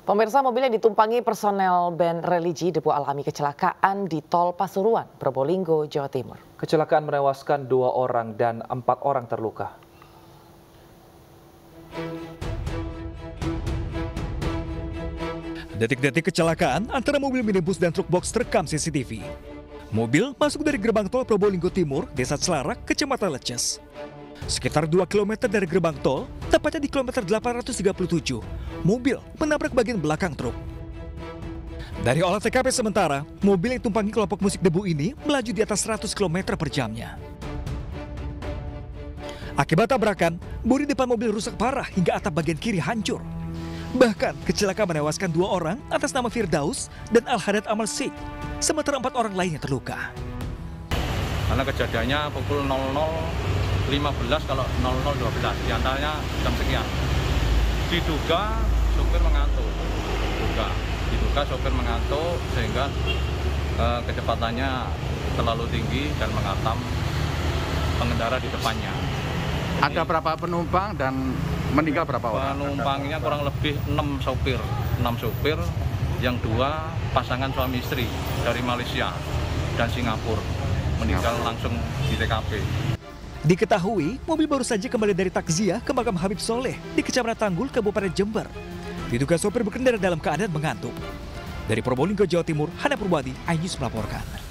Pemirsa, mobil yang ditumpangi personel band religi Debu alami kecelakaan di Tol Pasuruan, Probolinggo, Jawa Timur. Kecelakaan menewaskan 2 orang dan 4 orang terluka. Detik-detik kecelakaan antara mobil minibus dan truk box terekam CCTV. Mobil masuk dari gerbang tol Probolinggo Timur, Desa Selarak, Kecamatan Leces. Sekitar 2 km dari gerbang tol, tepatnya di kilometer 837, mobil menabrak bagian belakang truk. Dari olah TKP sementara, mobil yang tumpangi kelompok musik Debu ini melaju di atas 100 km per jamnya. Akibat tabrakan, bodi depan mobil rusak parah hingga atap bagian kiri hancur. Bahkan, kecelakaan menewaskan 2 orang atas nama Firdaus dan Al-Hadad Amal Sheikh, sementara 4 orang lainnya terluka. Karena kejadiannya pukul 00.15 kalau 00.12, diantaranya jam sekian. Diduga sopir mengantuk, diduga sopir mengantuk sehingga kecepatannya terlalu tinggi dan menghantam pengendara di depannya. Ada berapa penumpang dan meninggal berapa orang? Penumpangnya kurang lebih 6 sopir, yang 2 pasangan suami istri dari Malaysia dan Singapura, meninggal langsung di TKP. Diketahui, mobil baru saja kembali dari takziah ke makam Habib Soleh di Kecamatan Tanggul, Kabupaten Jember. Diduga sopir berkendara dalam keadaan mengantuk. Dari Probolinggo, Jawa Timur, Hana Purwadi, iNews melaporkan.